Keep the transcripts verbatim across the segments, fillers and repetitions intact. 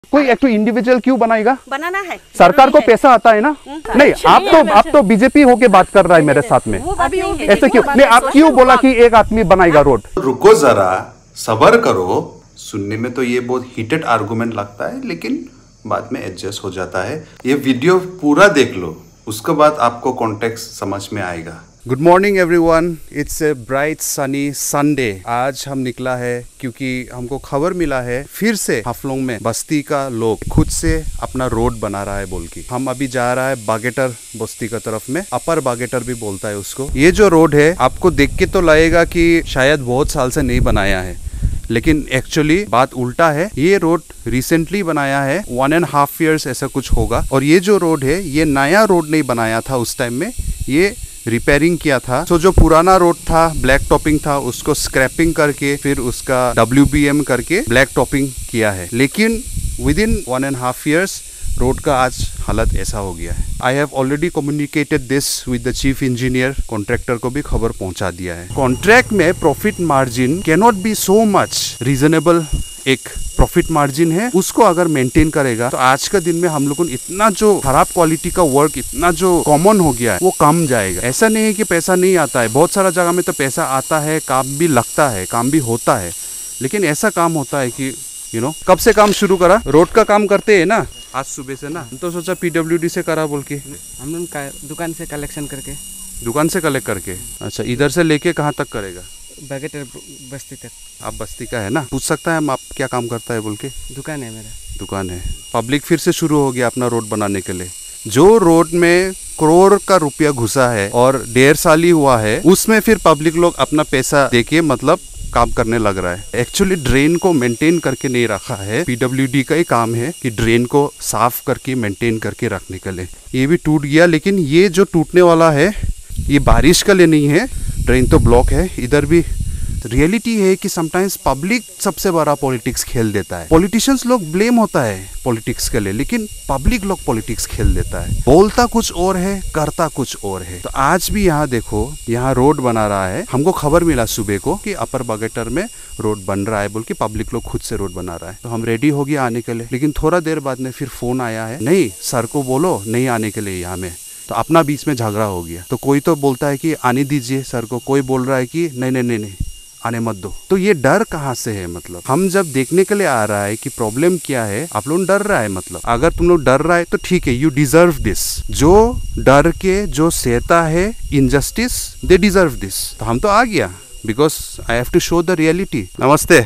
कोई एक तो इंडिविजुअल क्यों बनाएगा? बनाना है, सरकार को पैसा आता है ना। नहीं, आप तो आप तो बीजेपी होके बात कर रहा है मेरे साथ में, ऐसे क्यों? नहीं, आप क्यों बोला कि एक आदमी बनाएगा रोड? रुको जरा, सबर करो। सुनने में तो ये बहुत हीटेड आर्गुमेंट लगता है, लेकिन बाद में एडजस्ट हो जाता है। ये वीडियो पूरा देख लो, उसके बाद आपको कॉन्टेक्स्ट समझ में आएगा। Good morning everyone, it's a bright sunny Sunday. आज हम निकला है क्योंकि हमको खबर मिला है फिर से हाफलोंग में बस्ती का लोग खुद से अपना रोड बना रहा है बोल के। हम अभी जा रहा है बागेटर बस्ती का तरफ में, अपर बागेटर भी बोलता है उसको। ये जो रोड है आपको देख के तो लगेगा कि शायद बहुत साल से नहीं बनाया है, लेकिन एक्चुअली बात उल्टा है। ये रोड रिसेंटली बनाया है, वन एंड हाफ ईयर्स ऐसा कुछ होगा। और ये जो रोड है ये नया रोड नहीं बनाया था उस टाइम में, ये रिपेयरिंग किया था। तो जो पुराना रोड था, ब्लैक टॉपिंग था, उसको स्क्रैपिंग करके फिर उसका डब्ल्यू बी एम करके ब्लैक टॉपिंग किया है। लेकिन within one and half years road का आज हालत ऐसा हो गया है। I have already communicated this with the chief engineer, contractor को भी खबर पहुंचा दिया है। कॉन्ट्रैक्ट में profit margin can not be so much reasonable, एक प्रॉफिट मार्जिन है, उसको अगर मेंटेन करेगा तो आज का दिन में हम लोगों को इतना जो खराब क्वालिटी का वर्क, इतना जो कॉमन हो गया है वो कम जाएगा। ऐसा नहीं है कि पैसा नहीं आता है, बहुत सारा जगह में तो पैसा आता है, काम भी लगता है, काम भी होता है, लेकिन ऐसा काम होता है कि यू नो कब से काम शुरू करा? रोड का काम करते हैं ना आज सुबह से ना, तो सोचा पी डब्ल्यू डी से करा बोल के। हम लोग दुकान से कलेक्शन करके दुकान से कलेक्ट करके। अच्छा, इधर से लेके कहाँ तक करेगा? बागेटर बस्ती तक। आप बस्ती का है ना, पूछ सकता है हम आप क्या काम करता है बोल के? दुकान है मेरा। दुकान है। पब्लिक फिर से शुरू हो गया अपना रोड बनाने के लिए। जो रोड में करोड़ का रुपया घुसा है और डेढ़ साल ही हुआ है, उसमें फिर पब्लिक लोग अपना पैसा देके मतलब काम करने लग रहा है। एक्चुअली ड्रेन को मेंटेन करके नहीं रखा है, पी डब्ल्यू डी का ही काम है कि ड्रेन को साफ करके मेंटेन करके रखने के लिए। ये भी टूट गया, लेकिन ये जो टूटने वाला है ये बारिश के लिए नहीं है, ड्रेन तो ब्लॉक है। इधर भी रियलिटी है कि समटाइम्स पब्लिक सबसे बड़ा पॉलिटिक्स खेल देता है। पॉलिटिशियंस लोग ब्लेम होता है पॉलिटिक्स के लिए, लेकिन पब्लिक लोग पॉलिटिक्स खेल देता है। बोलता कुछ और है, करता कुछ और है। तो आज भी यहाँ देखो, यहाँ रोड बना रहा है। हमको खबर मिला सुबह को कि अपर बागेटर में रोड बन रहा है बोल के, पब्लिक लोग खुद से रोड बना रहा है। तो हम रेडी हो गए आने के लिए, लेकिन थोड़ा देर बाद में फिर फोन आया है, नहीं सर को बोलो नहीं आने के लिए यहाँ में। तो अपना बीच में झगड़ा हो गया। तो कोई तो बोलता है कि आने दीजिए सर को, कोई बोल रहा है कि नहीं नहीं नहीं नहीं आने मत दो। तो ये डर कहाँ से है? मतलब हम जब देखने के लिए आ रहा है कि प्रॉब्लम क्या है, आप लोग डर रहा है। मतलब अगर तुम लोग डर रहा है तो ठीक है, यू डिजर्व दिस। जो डर के जो सहता है इनजस्टिस, दे डिजर्व दिस। तो हम तो आ गया, because I have to show the reality. नमस्ते।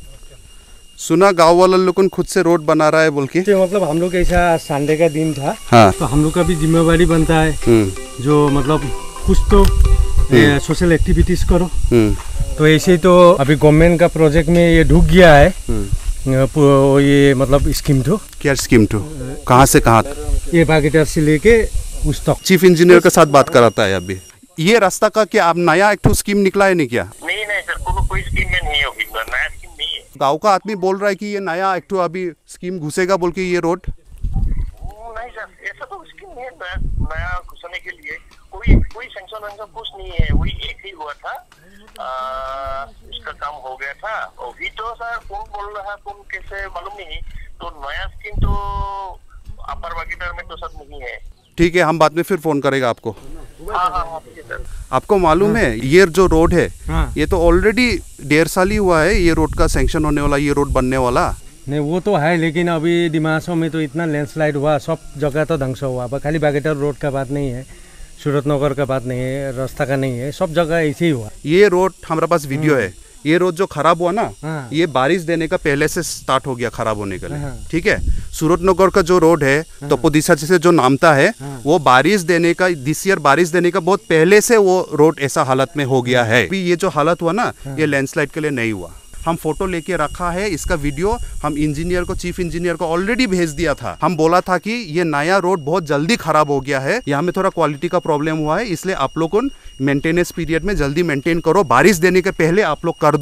सुना गाँव वाले लोग खुद से रोड बना रहा है बोल के। तो मतलब हम लोग ऐसा संडे का दिन था, हाँ, तो हम लोग का भी जिम्मेवारी बनता है जो मतलब कुछ तो सोशल एक्टिविटीज करो। तो ऐसे ही तो अभी गवर्नमेंट का प्रोजेक्ट में ये ढुक गया है। ये मतलब स्कीम तो क्या स्कीम तो कहाँ से कहाँ? ये बागेटर से लेके उस तक। चीफ इंजीनियर के साथ बात कराता है अभी। ये रास्ता का क्या अब नया एक स्कीम निकला है नहीं क्या? नहीं नहीं सर, को, कोई स्कीम में नहीं होगी, नया स्कीम नहीं है। गाँव का आदमी बोल रहा है कि ये नया एक अभी स्कीम घुसेगा बोल के ये रोड। नहीं सर, ऐसा तो स्कीम नहीं है नया घुसने के लिए। कोई कोई सेंक्शन वेंक्शन कुछ नहीं है, वही एक ही हुआ था, आ, इसका काम हो गया था। अभी तो सर कौन बोल रहा है, कौन कैसे मालूम नहीं। तो नया स्कीम तो अपर बागेटर में तो सब नहीं है। ठीक है, हम बाद में फिर फोन करेगा आपको। हाँ हाँ हाँ सर। आपको मालूम है ये जो रोड है, हाँ। ये तो ऑलरेडी डेढ़ साल ही हुआ है ये रोड का सैंक्शन होने वाला, ये रोड बनने वाला। नहीं वो तो है, लेकिन अभी डिमासो में तो इतना लैंडस्लाइड हुआ, सब जगह तो ध्वंस हुआ। खाली बागेटर रोड का बात नहीं है, सूरत नगर का बात नहीं है, रास्ता का नहीं है, सब जगह ऐसे ही हुआ। ये रोड हमारे पास वीडियो है। ये रोड जो खराब हुआ ना, हाँ। ये बारिश देने का पहले से स्टार्ट हो गया खराब होने के लिए। हाँ। ठीक है, सूरत नगर का जो रोड है, हाँ। तपोदिशा से जो नामता है, हाँ। वो बारिश देने का दिस ईयर बारिश देने का बहुत पहले से वो रोड ऐसा हालत में हो गया है। अभी ये जो हालत हुआ ना, हाँ। ये लैंडस्लाइड के लिए नहीं हुआ। हम फोटो लेके रखा है, इसका वीडियो हम इंजीनियर को, चीफ इंजीनियर को ऑलरेडी भेज दिया था। हम बोला था कि ये नया रोड बहुत जल्दी खराब हो गया है, यहाँ में थोड़ा क्वालिटी का प्रॉब्लम हुआ है, इसलिए आप लोग को मेंटेनेंस पीरियड में जल्दी मेंटेन करो, बारिश देने के पहले आप लोग कर दो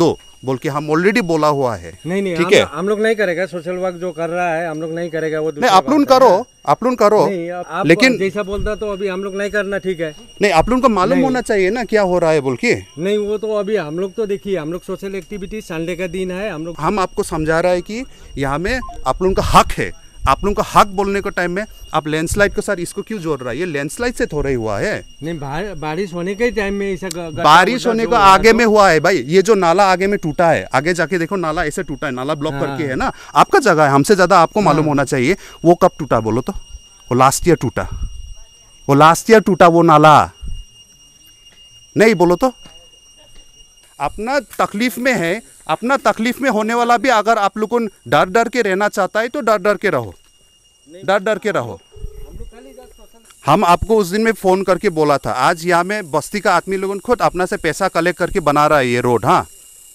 बोल के हम ऑलरेडी बोला हुआ है। नहीं नहीं ठीक हम, है, हम लोग नहीं करेगा, सोशल वर्क जो कर रहा है हम लोग नहीं करेगा, वो नहीं आप लोग करो, आप लोग करो, नहीं, आप लेकिन जैसा बोलता तो अभी हम लोग नहीं करना, ठीक है। नहीं आप लोगों को मालूम होना चाहिए ना क्या हो रहा है बोल के। नहीं वो तो अभी हम लोग तो देखिए, हम लोग सोशल एक्टिविटी संडे का दिन है, हम लोग हम आपको समझा रहा है कि यहाँ में आप लोगों का हक है, आप लोगों का हक बोलने के टाइम में आप लैंडस्लाइड को सर इसको क्यों जोड़ रहा है, ये लैंडस्लाइड से थोड़ा ही हुआ है। नहीं बा, बारिश होने के टाइम में ऐसा बारिश होने का आगे में हुआ है भाई, ये जो नाला आगे में टूटा है, आगे जाके देखो नाला ऐसे टूटा है, नाला ब्लॉक करके है ना, आपका जगह है, हमसे ज्यादा आपको मालूम होना चाहिए। वो कब टूटा बोलो तो, वो लास्ट ईयर टूटा, वो लास्ट ईयर टूटा वो नाला, नहीं बोलो तो। अपना तकलीफ में है, अपना तकलीफ में होने वाला भी अगर आप लोग को डर डर के रहना चाहता है तो डर डर के रहो, डर डर के रहो। हम आपको उस दिन में फोन करके बोला था, आज यहाँ में बस्ती का आदमी लोगों खुद अपना से पैसा कलेक्ट करके बना रहा है ये रोड। हाँ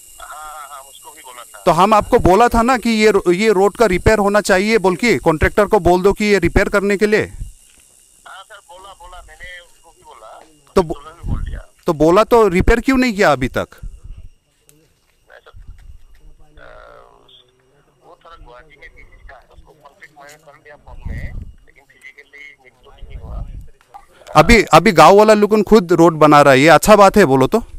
तो हम आपको बोला था ना कि ये ये रोड का रिपेयर होना चाहिए बोल के, कॉन्ट्रैक्टर को बोल दो कि ये रिपेयर करने के लिए। बोला बोला मैंने उसको भी बोला, तो बोल दिया, तो बोला तो रिपेयर क्यों नहीं किया अभी तक? वो थोड़ा गुवाहाटी में बिजी था, उसको कॉन्फ्लिक्ट में कर दिया फोन में, लेकिन फिजिकली मीटिंग नहीं हुआ। अभी अभी गांव वाला लोग खुद रोड बना रहा है, ये अच्छा बात है बोलो तो।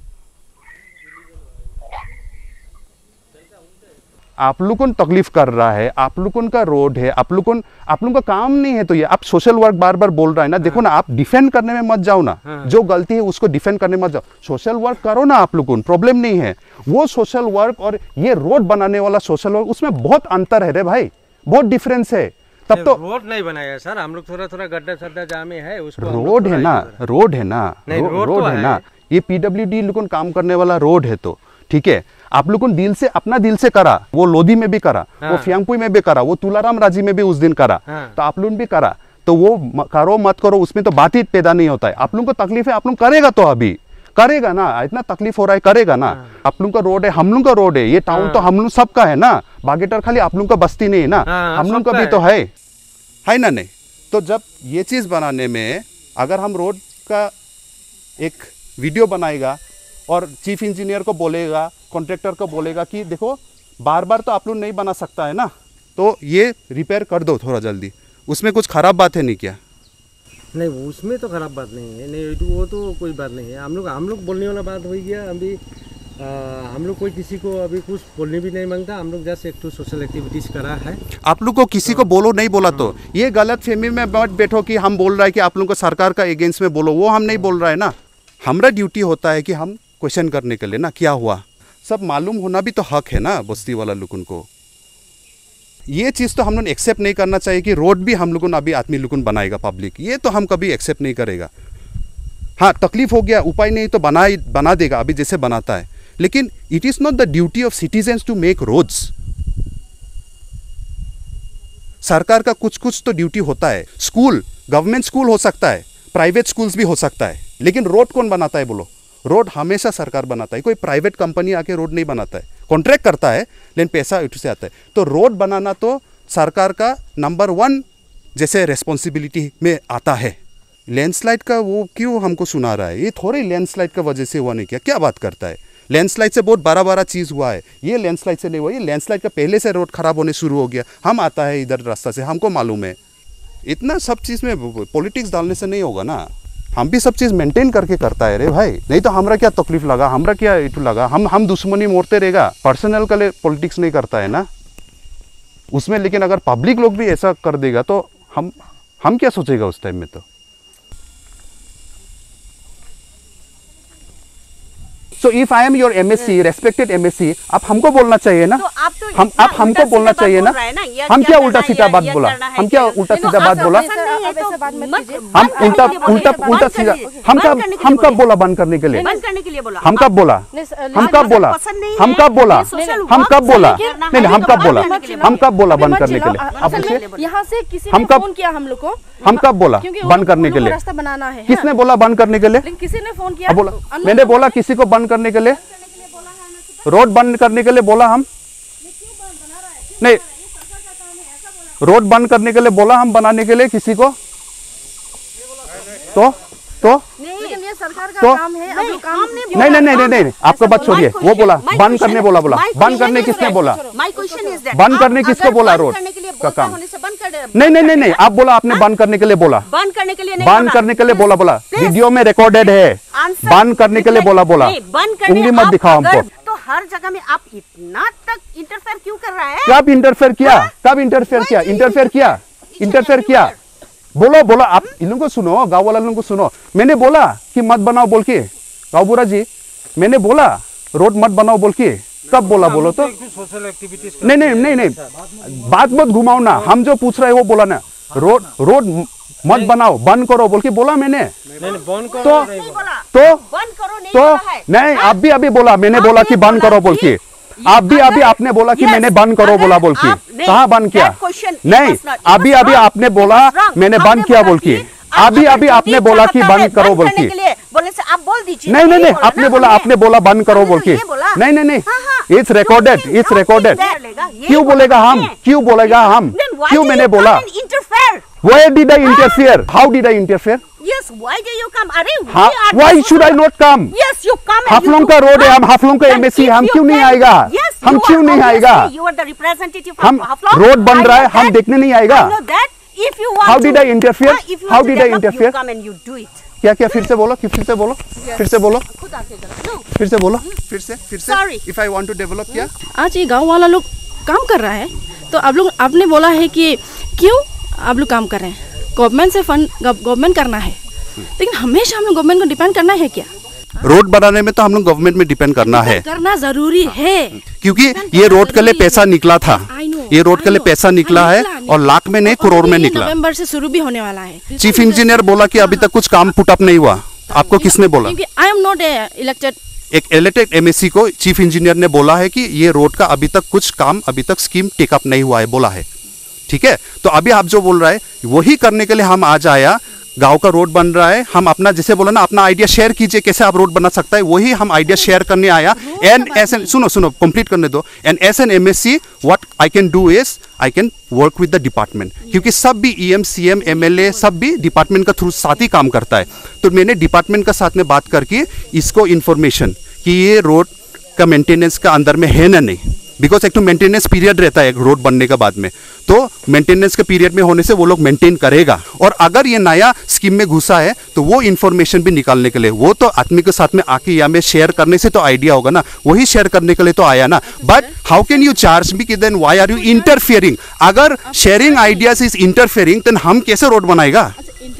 आप लोगों को तकलीफ कर रहा है, आप लोगों का रोड है, आप लोगों आप लोगों का काम नहीं है तो ये आप सोशल वर्क बार बार बोल रहा है ना। हाँ। देखो ना, आप डिफेंड करने में मत जाओ ना। हाँ। जो गलती है उसको डिफेंड करने मत जाओ, सोशल वर्क करो ना आप लोगों, प्रॉब्लम नहीं है। वो सोशल वर्क और ये रोड बनाने वाला सोशल वर्क, उसमें बहुत अंतर है रे भाई, बहुत डिफरेंस है। तब तो रोड नहीं बनाया सर, हम लोग थोड़ा थोड़ा गड्ढा सड्ढा जामे है उसको, रोड है ना, रोड है ना, रोड है ना, ये पीडब्ल्यूडी लोगों काम करने वाला रोड है तो ठीक है। आप लोगों ने दिल से, अपना दिल से करा, वो लोधी में भी करा, हाँ। वो फ्यांगपुई में भी करा, वो तुलाराम राजी में भी उस दिन करा, हाँ। तो आप लोगों ने भी करा, तो वो करो मत करो उसमें तो बात ही पैदा नहीं होता है। आप लोगों को तकलीफ है, आप लोग करेगा तो अभी करेगा ना, इतना तकलीफ हो रहा है करेगा ना। हाँ। आप लोगों का रोड है, हम लोग का रोड है, ये टाउन हाँ। तो हम लोग सबका है ना, बागेटर खाली आप लोगों का बस्ती नहीं है ना, हाँ, हम लोग का भी तो है है ना। नहीं तो जब ये चीज बनाने में अगर हम रोड का एक वीडियो बनाएगा और चीफ इंजीनियर को बोलेगा, कॉन्ट्रैक्टर को बोलेगा कि देखो बार बार तो आप लोग नहीं बना सकता है ना, तो ये रिपेयर कर दो थोड़ा जल्दी, उसमें कुछ खराब बात है नहीं क्या? नहीं उसमें तो खराब बात नहीं है, नहीं वो तो कोई बात नहीं है। हम लोग हम लोग बोलने वाला बात हो गया अभी। आ, हम लोग कोई किसी को अभी कुछ बोलने भी नहीं मांगता, हम लोग जैसे एक तो सोशल एक्टिविटीज करा है। आप लोग को किसी को बोलो नहीं बोला तो ये गलत फहमी में मत बैठो कि हम बोल रहा है कि आप लोगों को सरकार का अगेंस्ट में बोलो, वो हम नहीं बोल रहा है ना। हमारा ड्यूटी होता है कि हम क्वेश्चन करने के लिए ना, क्या हुआ सब मालूम होना भी तो हक है ना बस्ती वाला लोगों को। ये चीज़ तो हम लोग एक्सेप्ट नहीं करना चाहिए कि रोड भी हम लोगों ने अभी आदमी लोगों बनाएगा पब्लिक, ये तो हम कभी एक्सेप्ट नहीं करेगा। हाँ तकलीफ हो गया, उपाय नहीं तो बना बना देगा अभी जैसे बनाता है, लेकिन it is not the duty of citizens to make roads. सरकार का कुछ कुछ तो ड्यूटी होता है। स्कूल, गवर्नमेंट स्कूल हो सकता है, प्राइवेट स्कूल्स भी हो सकता है, लेकिन रोड कौन बनाता है बोलो? रोड हमेशा सरकार बनाता है, कोई प्राइवेट कंपनी आके रोड नहीं बनाता है, कॉन्ट्रैक्ट करता है लेकिन पैसा उससे आता है। तो रोड बनाना तो सरकार का नंबर वन जैसे रेस्पॉन्सिबिलिटी में आता है। लैंडस्लाइड का वो क्यों हमको सुना रहा है? ये थोड़े लैंडस्लाइड का वजह से हुआ नहीं, क्या क्या बात करता है? लैंडस्लाइड से बहुत बड़ा बड़ा चीज़ हुआ है, ये लैंडस्लाइड से नहीं हुआ। ये लैंडस्लाइड का पहले से रोड खराब होने शुरू हो गया, हम आता है इधर रास्ता से, हमको मालूम है। इतना सब चीज़ में पॉलिटिक्स डालने से नहीं होगा ना, हम भी सब चीज़ मेंटेन करके करता है रे भाई, नहीं तो हमारा क्या तकलीफ लगा, हमारा क्या इटू लगा, हम हम दुश्मनी मोड़ते रहेगा, पर्सनल के लिए पॉलिटिक्स नहीं करता है ना उसमें। लेकिन अगर पब्लिक लोग भी ऐसा कर देगा तो हम हम क्या सोचेगा उस टाइम में? तो so if I am your MSC, respected MSC, आप हमको बोलना चाहिए ना, तो आप तो हम आप हमको बोलना चाहिए ना। हम क्या उल्टा सीधा बात बोला, हम क्या उल्टा सीधा बात बोला, हम उल्टा उल्टा उल्टा सीधा हम कब हम कब बोला बंद करने के लिए? हम कब बोला हम कब बोला हम कब बोला हम कब बोला नहीं हम कब बोला हम कब बोला बंद करने के लिए? आप पूछिए, यहाँ से किसी हम ने कब फोन किया हम लोग को, हम कब बोला बंद करने के लिए? रास्ता बनाना है, किसने बोला बंद करने के लिए? किसी ने फोन किया, बोला मैंने बोला किसी को बंद करने के लिए, रोड बंद करने के लिए बोला हम नहीं, रोड बंद करने के लिए बोला हम बनाने के लिए किसी को, तो तो लेकिन ये ये सरकार का तो काम है, अब लोग काम नहीं नहीं नहीं नहीं नहीं आपका बात छोड़िए, वो बोला बंद करने बोला बोला बंद करने किसने बोला? बंद करने किसको बोला? रोड का काम नहीं नहीं नहीं नहीं आप बोला, आपने बंद करने के लिए बोला, बंद करने के लिए नहीं, बंद करने के लिए बोला बोला वीडियो में रिकॉर्डेड है, बंद करने के लिए बोला बोला उंगली मत दिखाओ हमको। तो हर जगह में आप इतना तक इंटरफेयर क्यों कर रहा है? कब इंटरफेयर किया? कब इंटरफेयर किया? इंटरफेयर किया इंटरफेयर किया बोलो बोलो, आप इन लोगों को सुनो, गाँव वाला लोगों को सुनो। मैंने बोला कि मत बनाओ बोल के, गाँवबुरा जी मैंने बोला रोड मत बनाओ बोल के, कब बोला बोलो तो? नहीं नहीं नहीं नहीं बात मत घुमाओ ना, हम जो पूछ रहे हैं वो बोला ना, रोड रोड मत बनाओ बंद करो बोल के बोला मैंने। तो तो तो नहीं आप भी अभी बोला, मैंने बोला कि बंद करो बोल के, आप भी अभी आपने बोला कि मैंने बंद करो बोला बोल के, कहाँ बंद किया? नहीं अभी अभी आपने बोला मैंने बंद किया बोल के, अभी अभी आपने बोला कि बंद करो बोल के, बोलने से आप बोल दीजिए। नहीं नहीं नहीं आपने बोला आपने बोला बंद करो बोल के, नहीं नहीं नहीं इट्स रिकॉर्डेड इट्स रिकॉर्डेड। क्यों बोलेगा हम, क्यों बोलेगा हम, क्यों मैंने बोला? Where did I interfere? How did I interfere? Yes, why do you come? अरे why should I not come? Yes, you come. हाफलों का रोड है, हम हाफलों का एमएससी, हम क्यों नहीं आएगा? हम क्यों नहीं आएगा? You are the representative of हम Haflong. रोड बन रहा है, हम देखने नहीं आएगा? I know that. If you want How to, did I interfere? uh, if you How want to did I develop, interfere? You come and you do it. क्या क्या फिर से बोलो, कि फिर से बोलो, फिर से बोलो, फिर से बोलो, फिर से फिर से Sorry. If I want to develop क्या? आज ये गांव वाला लोग काम कर रहा है, तो आप लोग आपने बोला है कि क्यों आप लोग काम कर रहे हैं? गवर्नमेंट से फंड गवर्नमेंट करना है, लेकिन हमेशा हम लोग गवर्नमेंट को डिपेंड करना है क्या? रोड बनाने में तो हम लोग गवर्नमेंट में डिपेंड करना है, करना जरूरी है, क्योंकि ये रोड के लिए पैसा निकला था, ये रोड के लिए पैसा निकला है और लाख में नहीं करोड़ में निकला। नवंबर से शुरू भी होने वाला है। चीफ इंजीनियर बोला कि अभी तक कुछ काम पुटअप नहीं हुआ, आपको किसने बोला? I M not elected. एक इलेक्टेड एमएससी को चीफ इंजीनियर ने बोला है कि ये रोड का अभी तक कुछ काम अभी तक स्कीम टेकअप नहीं हुआ है, बोला है। ठीक है, तो अभी आप जो बोल रहा है वही करने के लिए हम आज आया, गांव का रोड बन रहा है, हम अपना जैसे बोला ना अपना आइडिया शेयर कीजिए कैसे आप रोड बना सकता है, वही हम आइडिया शेयर करने आया। एंड एस एन सुनो सुनो कंप्लीट करने दो। And as an MSC what I can do is I can work with the department, क्योंकि सब भी ईएम सीएम एमएलए सब भी डिपार्टमेंट का थ्रू साथ ही काम करता है। तो मैंने डिपार्टमेंट का साथ में बात करके इसको इन्फॉर्मेशन कि ये रोड का मेंटेनेंस का अंदर में है ना नहीं, बिकॉज एक तो मेंटेनेंस पीरियड रहता है एक रोड बनने के बाद में, तो मेंटेनेंस के पीरियड में होने से वो लोग मेंटेन करेगा। और अगर ये नया स्कीम में घुसा है तो वो इन्फॉर्मेशन भी निकालने के लिए, वो तो आदमी के साथ में आके या में शेयर करने से तो आइडिया होगा ना, वही शेयर करने के लिए तो आया ना। But how can you charge me कि then why are you interfering? अगर sharing ideas is interfering then हम कैसे रोड बनाएगा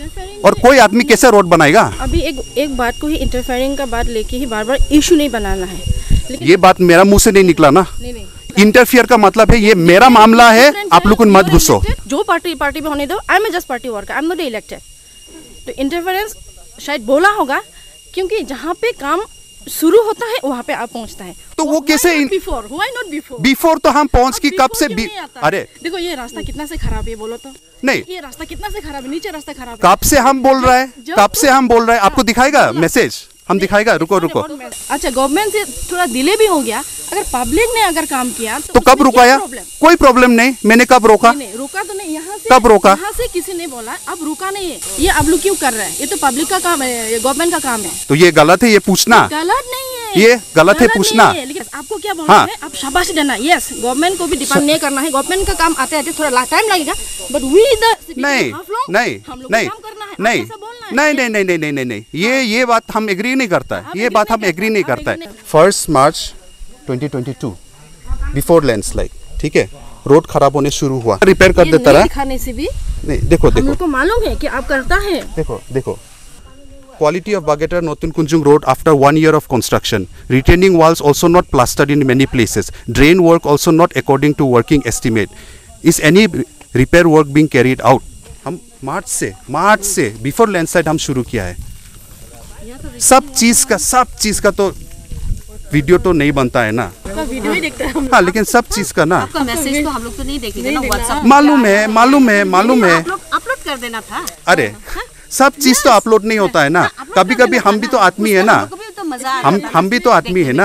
और कोई आदमी कैसे रोड बनाएगा? अभी एक एक बात को ही इंटरफेयरिंग का बात लेके ही बार बार इशू नहीं बनाना है, लेकिन ये बात मेरा मुंह से नहीं निकला ना। नहीं नहीं इंटरफियर का मतलब है ये मेरा मामला है, आप लोग मत घुसो। जो पार्टी पार्टी में होने दो, I am just party worker, I M not elected. तो इंटरफेरेंस शायद बोला होगा, क्योंकि जहाँ पे काम शुरू होता है वहाँ पे आप पहुँचता है। तो वो कैसे before why not before before तो हम पहुँच की कब से बी... अरे देखो ये रास्ता कितना से खराब है, बोलो तो नहीं, ये रास्ता कितना से खराब है, नीचे रास्ता खराब है। कब से हम बोल रहे हैं, कब से हम बोल रहे हैं, आपको दिखाएगा मैसेज, हम दिखाएगा, रुको रुको। अच्छा गवर्नमेंट से थोड़ा डिले भी हो गया, अगर पब्लिक ने अगर काम किया तो, तो कब रुकाया? कोई प्रॉब्लम नहीं, मैंने कब रोका? नहीं, रोका तो नहीं, यहाँ से कब रोका? यहाँ से किसी ने बोला अब रुका नहीं है, ये अब लोग क्यों कर रहे हैं? ये तो पब्लिक का काम है, ये गवर्नमेंट का काम है। तो ये गलत है ये पूछना? गलत नहीं है, ये गलत है पूछना। लेकिन आपको क्या बोलना है, आप शाबाशी देना। यस गवर्नमेंट को भी डिपेंड नहीं करना है, गवर्नमेंट का काम आते आते थोड़ा टाइम लगेगा, बट वी द नहीं नहीं नहीं नहीं नहीं नहीं नहीं नहीं नहीं नहीं ये ये बात हम एग्री नहीं करता है, ये बात हम एग्री नहीं करता है। First March twenty twenty two before landslide, ठीक है, रोड खराब होने शुरू हुआ, रिपेयर कर देता रहा। दिखाने से भी नहीं, देखो देखो हमको मालूम है कि आप करता है। देखो देखो quality of Bageta Notun Kunjung Road after one year of construction. Retaining walls also not plastered in many places. Drain work also not according to working estimate. Is any repair work being carried out? हम मार्च से मार्च से before landslide हम शुरू किया है। सब चीज का सब चीज का तो वीडियो तो नहीं बनता है ना, वीडियो ही देखते हैं हम। हाँ लेकिन सब चीज का ना आपका मैसेज तो हम लोग तो नहीं देखेंगे ना, व्हाट्सएप मालूम है मालूम है मालूम है अपलोड कर देना था। अरे सब चीज तो अपलोड नहीं होता है ना, कभी कभी हम भी तो आदमी है ना, हम हम भी तो आदमी है ना।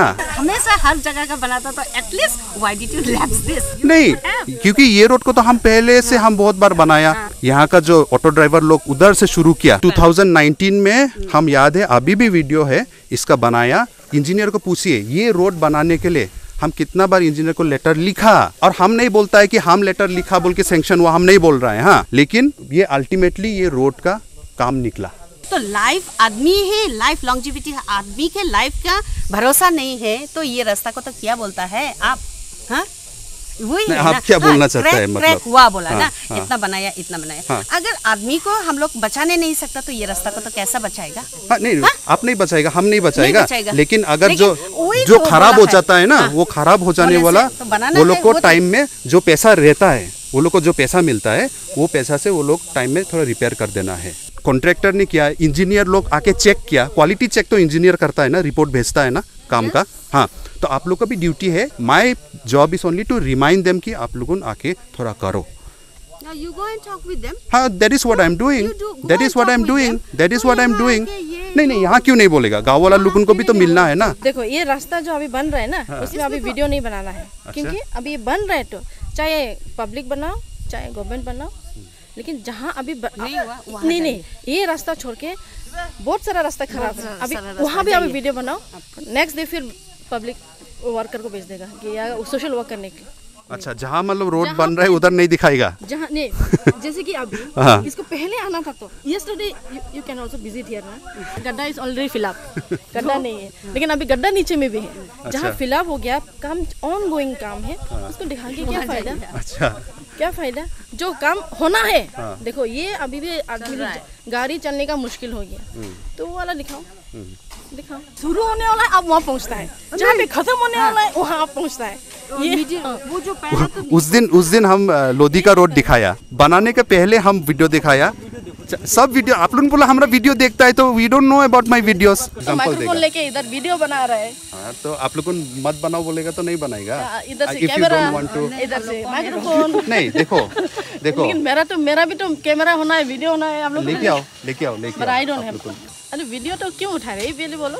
हमेशा हर जगह का बनाता तो at least why did you lapse this? नहीं, क्योंकि ये रोड को तो हम पहले से हम बहुत बार बनाया। यहाँ का जो ऑटो ड्राइवर लोग उधर से शुरू किया दो हज़ार उन्नीस में, हम याद है अभी भी वीडियो है इसका बनाया। इंजीनियर को पूछिए ये रोड बनाने के लिए हम कितना बार इंजीनियर को लेटर लिखा, और हम नहीं बोलता है कि हम लेटर लिखा बोल के सैंक्शन हुआ, हम नहीं बोल रहे हैं हाँ, लेकिन ये अल्टीमेटली ये रोड का काम निकला। तो लाइफ आदमी है, लाइफ लॉन्जिविटी आदमी के लाइफ का भरोसा नहीं है तो ये रास्ता को तो क्या बोलता है आप? हाँ वही है आप ना? क्या हाँ, बोलना चाहते हैं? मतलब क्रैक हुआ बोला हाँ, ना हाँ, इतना बनाया इतना बनाया हाँ, अगर आदमी को हम लोग बचाने नहीं सकता तो ये रास्ता को तो कैसा बचाएगा? हाँ, नहीं हाँ? आप नहीं बचाएगा, हम नहीं बचाएगा, नहीं बचाएगा। लेकिन अगर लेकिन जो जो तो खराब हो है। जाता है ना हाँ, वो खराब हो जाने होने वाला से तो बनाना वो लोग है, को वो तो- टाइम में जो पैसा रहता है, वो लोग को जो पैसा मिलता है वो पैसा से वो लोग टाइम में थोड़ा रिपेयर कर देना है। कॉन्ट्रैक्टर ने किया, इंजीनियर लोग आके चेक किया, क्वालिटी चेक तो इंजीनियर करता है ना, रिपोर्ट भेजता है ना काम का। हाँ, तो आप लोग का भी ड्यूटी है, my job is only to remind them कि आप लोगों आके थोड़ा करो। Now you go and talk with them. हाँ, that is what I am doing. You do- go That and is what I am talk with doing. them. That is तो what I am यहाँ doing. आके ये- नहीं नहीं, यहाँ क्यों नहीं बोलेगा? गाँव वाला लोगों को भी तो मिलना है ना। देखो ये रास्ता जो अभी बन रहा है ना उसमें अभी वीडियो नहीं बनाना है, क्योंकि अभी ये बन रहा है तो चाहे पब्लिक बनाओ चाहे गवर्नमेंट बनाओ, लेकिन जहाँ अभी ब... नहीं हुआ, वहाँ नहीं नहीं ये रास्ता छोड़ के बहुत सारा रास्ता खराब है, अभी वहाँ भी अभी वीडियो बनाओ, नेक्स्ट डे फिर पब्लिक वर्कर को भेज देगा कि यार सोशल वर्क करने के। अच्छा, जहाँ मतलब रोड बन रहा है उधर नहीं दिखाएगा। जहाँ नहीं जैसे कि अभी हाँ। इसको पहले आना था तो yesterday you can also visit here ना, गड्ढा इज ऑलरेडी फिल अप, गड्ढा नहीं है लेकिन अभी गड्ढा नीचे में भी है, जहाँ फिल अप हो गया काम ऑन गोइंग काम है, उसको दिखा के क्या फायदा? अच्छा, क्या फायदा? जो काम होना है देखो ये अभी भी आदमी की गाड़ी चलने का मुश्किल हो गया तो वो वाला दिखाओ, दिखाओ शुरू होने वाला है अब वहाँ पहुँचता है, जहाँ पे खत्म होने वाला है वहाँ आप पहुँचता है। ये वो जो पहले तो उस दिन उस दिन हम अ, लोधी का रोड दिखाया, बनाने के पहले हम वीडियो दिखाया, च- सब वीडियो आप लोगों ने बोला हमारा वीडियो देखता है तो we don't know about my videos. Example microphone देगा लेके इधर वीडियो बना रहा है, हाँ, तो आप लोगों को मत बनाओ बोलेगा तो नहीं बनाएगा। इधर से If you camera, don't want to- इधर से माइक्रोफोन। नहीं देखो देखो लेकिन मेरा तो मेरा भी तो कैमरा होना है, वीडियो होना है, आप लोग लेके आओ लेके आओ लेके But I आओ don't आप have. लोगों को। अरे वीडियो तो क्यों उठा रहे हैं पहले बोलो?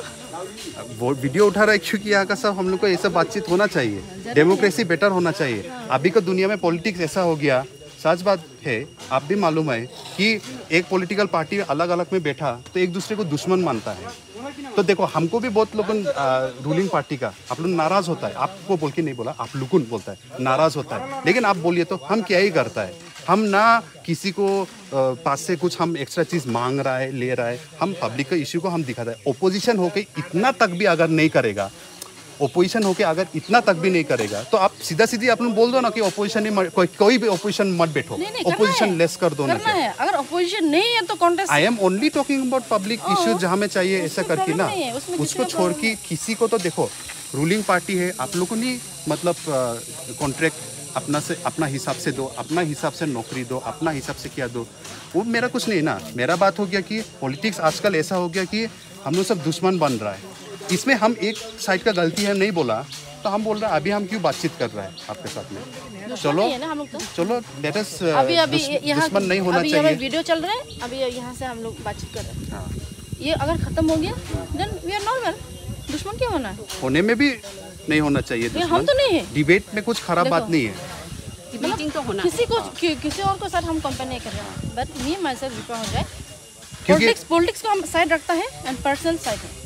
वो वीडियो उठा रहा है क्योंकि यहाँ का सब हम लोग को ऐसा बातचीत होना चाहिए, डेमोक्रेसी बेटर होना चाहिए। अभी का दुनिया में पॉलिटिक्स ऐसा हो गया, सच बात है, आप भी मालूम है कि एक पॉलिटिकल पार्टी अलग अलग में बैठा तो एक दूसरे को दुश्मन मानता है। तो देखो हमको भी बहुत लोगों रूलिंग पार्टी का आप लोग नाराज होता है, आपको बोल के नहीं बोला, आप लोगों बोलता है नाराज होता है, लेकिन आप बोलिए तो हम क्या ही करता है, हम ना किसी को आ, पास से कुछ हम एक्स्ट्रा चीज मांग रहा है ले रहा है, हम पब्लिक का इश्यू को हम दिखाता है। ओपोजिशन होके इतना तक भी अगर नहीं करेगा, ओपोजिशन होके अगर इतना तक भी नहीं करेगा तो आप सीधा सीधी आप लोग बोल दो ना कि ओपोजिशन ही कोई, कोई भी ओपोजिशन मत बैठो, नहीं, नहीं, करना ओपोजिशन है। लेस कर दो ना। करना है, अगर अपोजिशन नहीं है तो contest. I am only talking about public issues जहाँ में चाहिए ऐसा उसमें करके ना, problem नहीं है, उसमें किसी उसको का छोड़ के किसी को तो देखो रूलिंग पार्टी है, आप लोगों ने मतलब कॉन्ट्रैक्ट अपना से अपना हिसाब से दो, अपना हिसाब से नौकरी दो, अपना हिसाब से क्या दो, वो मेरा कुछ नहीं ना। मेरा बात हो गया कि पॉलिटिक्स आजकल ऐसा हो गया कि हम लोग सब दुश्मन बन रहा है, इसमें हम एक साइड का गलती है नहीं बोला तो हम बोल रहे हैं अभी हम क्यों बातचीत कर रहे हैं आपके साथ में, चलो नहीं है ना हम लोग तो। चलो लेट अस अभी अभी यहाँ दुश्मन नहीं होना अभी यहाँ चाहिए। वीडियो चल रहा है, अभी यहाँ से हम लोग बातचीत कर रहे हैं, ये अगर खत्म हो गया देन वी आर नॉर्मल, दुश्मन क्या होना है? होने में भी नहीं होना चाहिए लेकिन हम दुश्मन, तो नहीं है, डिबेट में कुछ खराब बात देखो। नहीं है। मीटिंग तो होना किसी को कि, किसी और को साथ हम कंपेयर नहीं कर रहे हैं, बट मी माई सेल्फ विपा हो जाए, क्योंकि- पॉलिटिक्स पॉलिटिक्स को हम साइड रखता है एंड पर्सनल साइड है,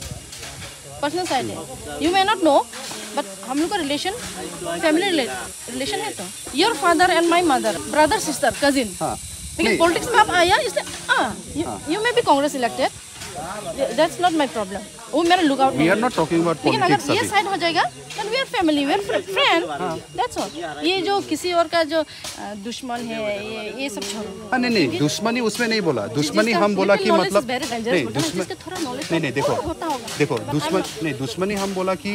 पर्सनल साइड है। You may not know but हम लोग का रिलेशन फैमिली रिलेशन है, तो your father and my mother, brother sister cousin, हाँ, लेकिन नहीं। पॉलिटिक्स में आप आया इसलिए you may be Congress elected, that's not my problem, वो मेरा look out we are not talking about लेकिन अगर पॉलिटिक्स ये अभी। साइड हो जाएगा then we are family, we are friend, that's all. ये जो किसी और का जो अ, दुश्मन है ये ये सब छोड़ो। हाँ नहीं नहीं दुश्मनी उसमें नहीं बोला, दुश्मनी जिसका हम बोला कि little knowledge मतलब is very dangerous नहीं होता है, दुश्मन जिसका थोड़ा knowledge नहीं नहीं देखो होता होगा। देखो दुश्मन नहीं दुश्मनी हम बोला कि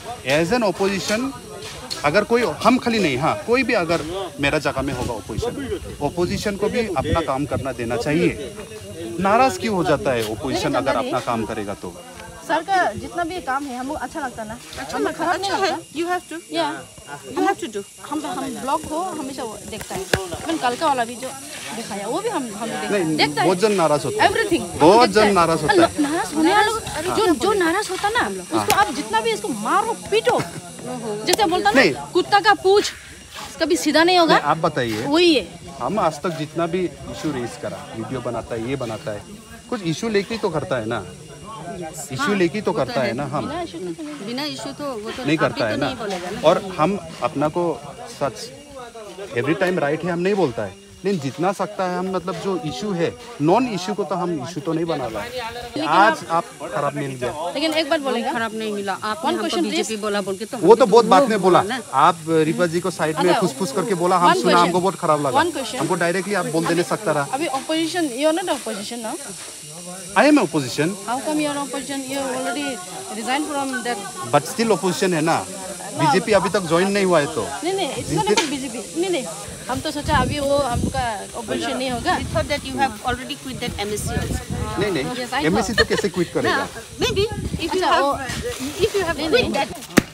एज एन ओपोजिशन अगर कोई हम खाली नहीं, हाँ कोई भी अगर मेरा जगह में होगा ओपोजिशन, ओपोजिशन को भी अपना काम करना देना चाहिए। नाराज क्यों हो जाता है ओपोजिशन अगर अपना काम करेगा तो? सर का जितना भी काम है हमको अच्छा लगता ना, हमें खराब नहीं लगता। यू हैव टू या यू हैव टू डू। हम हम ब्लॉग हो हमेशा वो देखता है, इवन कल का वाला भी जो दिखाया, वो भी हम हम नहीं, देखते बहुत जन नाराज होता है, एवरीथिंग बहुत जन नाराज होता है। नाराज होने वाला जो जो नाराज होता ना, उसको आप जितना भी इसको मारो पीटो, जैसे बोलता ना कुत्ता का पूंछ कभी सीधा नहीं होगा। आप बताइए, वही है। हम आज तक जितना भी इशू रेस करा, वीडियो बनाता है, ये बनाता है, कुछ इशू लेके तो करता है ना, इशू लेके तो करता है ना, हम बिना इशू तो वो तो नहीं करता है ना। और हम अपना को सच एवरी टाइम राइट है हम नहीं बोलता है, लेकिन जितना सकता है हम, मतलब जो इशू है, नॉन इशू को तो हम इशू तो नहीं बना रहा। आज आप खराब मिल गया, लेकिन एक बार बोलेगा खराब नहीं मिला, आप बीजेपी बोला बोल के तो वो तो बहुत बात में बोला। आप रिपा जी को साइड में फुसफुस करके बोला, हम सुना, हमको बहुत खराब लगा, हमको डायरेक्टली आप बोल देने सकता रहा। अभी opposition, you are not opposition now. I am opposition. How come you are opposition? You already resigned from that. But still opposition है ना, बीजेपी अभी तक ज्वाइन नहीं हुआ है तो। नहीं नहीं, it's not about बीजेपी। नहीं नहीं, हम तो सोचा अभी वो हम लोग का ऑपोजिशन नहीं होगा। We thought that you have already quit that M S C also. नहीं नहीं, M S C तो कैसे क्विट करेगा? Maybe if you have if you have quit that.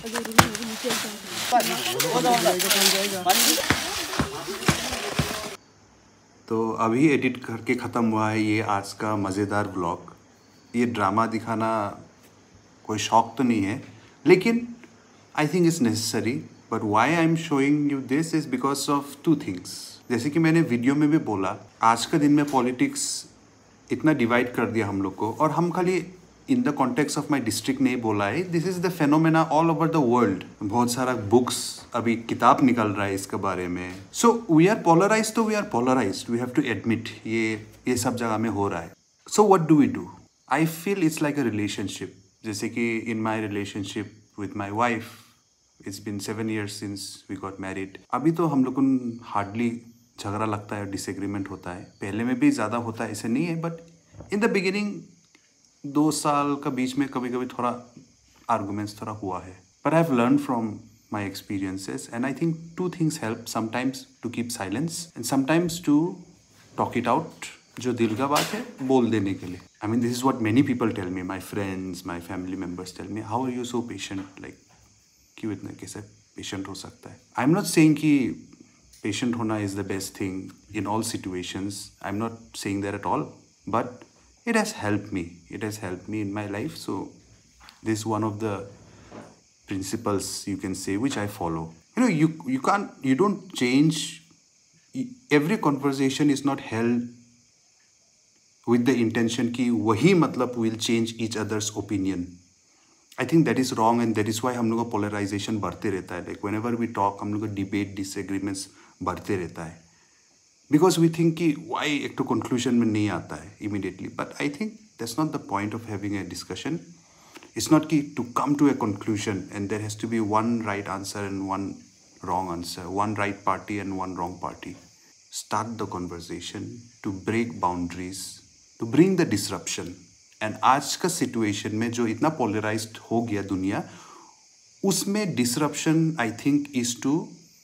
तो अभी एडिट करके ख़त्म हुआ है ये आज का मज़ेदार व्लॉग। ये ड्रामा दिखाना कोई शौक तो नहीं है, लेकिन I think it's necessary. But why I am showing you this is because of two things. जैसे कि मैंने वीडियो में भी बोला, आज के दिन में पॉलिटिक्स इतना डिवाइड कर दिया हम लोग को, और हम खाली in the context of my district नहीं बोला है, this is the phenomena all over the world. बहुत सारा बुक्स, अभी किताब निकल रहा है इसके बारे में। सो वी आर पोलराइज, तो we are polarise, we have to admit, ये ये सब जगह में हो रहा है। So what do we do? I feel it's like a relationship. जैसे कि in my relationship with my wife, it's been seven years since we got married. अभी तो हम लोग को हार्डली झगड़ा लगता है, डिसएग्रीमेंट होता है। पहले में भी ज़्यादा होता है, ऐसे नहीं है, बट इन द बिगिनिंग दो साल का बीच में कभी कभी थोड़ा आर्गूमेंट्स थोड़ा हुआ है। But I have learn from my experiences, and I think two things help, sometimes to keep silence and sometimes to talk it out. जो दिल का बात है बोल देने के लिए। I mean this is what many people tell me, my friends, my family members tell me, how are you so patient, like क्यों इतना कैसे पेशेंट हो सकता है। आई एम नॉट सेइंग कि पेशेंट होना is the best thing in all situations, I am not saying that at all, but it has helped me, it has helped me in my life. So this is one of the principles, you can say, which I follow. You know, you you can't, you don't change. Every conversation is not held with the intention कि वही मतलब will change each other's opinion. I think that is wrong, and that is why हम लोग का polarization बढ़ते रहता है। Like whenever we talk, हम लोग का debate, disagreements बढ़ते रहता है, because we think कि why एक तो conclusion में नहीं आता है immediately. But I think that's not the point of having a discussion. It's not कि to come to a conclusion and there has to be one right answer and one wrong answer, one right party and one wrong party. Start the conversation to break boundaries, to bring the disruption. And आज का situation में जो इतना polarized हो गया दुनिया, उसमें disruption I think is to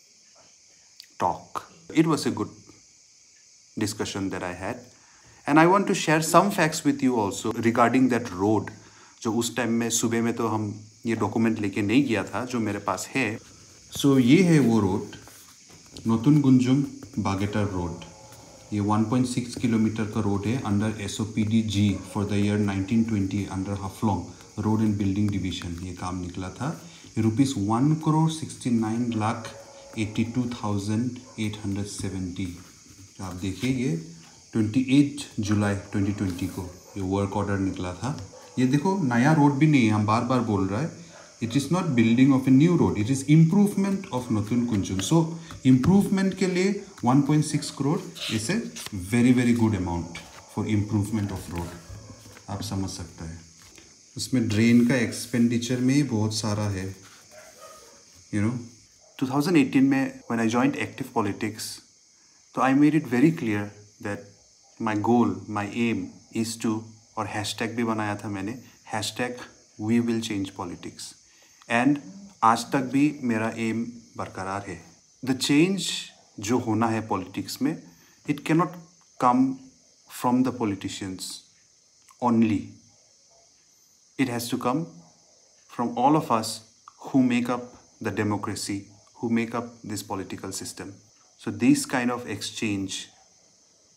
talk. It was a good discussion that I had, and I want to share some facts with you also regarding that road. जो उस टाइम में सुबह में तो हम ये डॉक्यूमेंट लेके नहीं गया था, जो मेरे पास है। सो so, ये है वो रोड, नोतुन गुंजुम बागेटर रोड। ये वन पॉइंट सिक्स किलोमीटर का रोड है under S O P D G for the year nineteen twenty under Haflong road and building division. ये काम निकला था। ये rupees one crore sixty nine lakh eighty two thousand eight hundred seventy. आप देखिए, ये अट्ठाईस जुलाई ट्वेंटी ट्वेंटी को ये वर्क ऑर्डर निकला था। ये देखो, नया रोड भी नहीं है, हम बार बार बोल रहा है, it is not building of a new road, it is improvement of Notun Kunjum. So improvement के लिए one point six crore is a very very good amount for improvement of road, आप समझ सकते हैं। उसमें ड्रेन का एक्सपेंडिचर में ही बहुत सारा है, you know. Two thousand eighteen में when I joined active politics, तो I made it very clear that my goal, my aim is to, और हैशटैग भी बनाया था मैंने, hashtag we will change politics. And आज तक भी मेरा एम बरकरार है। द चेंज जो होना है पॉलिटिक्स में, it cannot come from the politicians only, it has to come from all of us who make up the democracy, who make up this political system. So this kind of exchange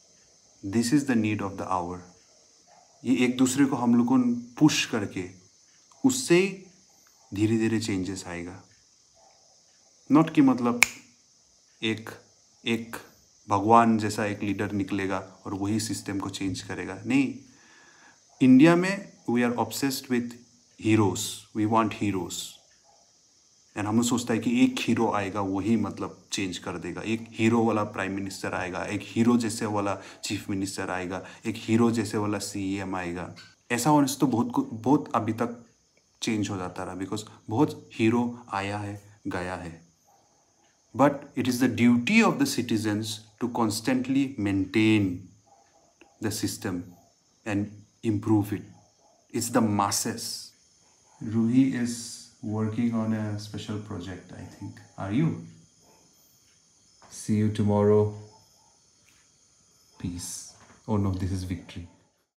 this is the need of the hour. ये एक दूसरे को हम लोग को push करके उससे धीरे धीरे चेंजेस आएगा। नॉट कि मतलब एक एक भगवान जैसा एक लीडर निकलेगा और वही सिस्टम को चेंज करेगा। नहीं, इंडिया में we are obsessed with heroes, we want heroes. And हम सोचता है कि एक हीरो आएगा वही मतलब चेंज कर देगा, एक हीरो वाला प्राइम मिनिस्टर आएगा, एक हीरो जैसे वाला चीफ मिनिस्टर आएगा, एक हीरो जैसे वाला सीएम आएगा। ऐसा होने से तो बहुत बहुत अभी तक चेंज हो जाता रहा, बिकॉज बहुत हीरो आया है गया है। But it is the duty of the citizens to constantly maintain the system and improve it. It's the masses. Ruhi is working on a special project, I think. Are you? See you tomorrow. Peace. Oh no, this is victory.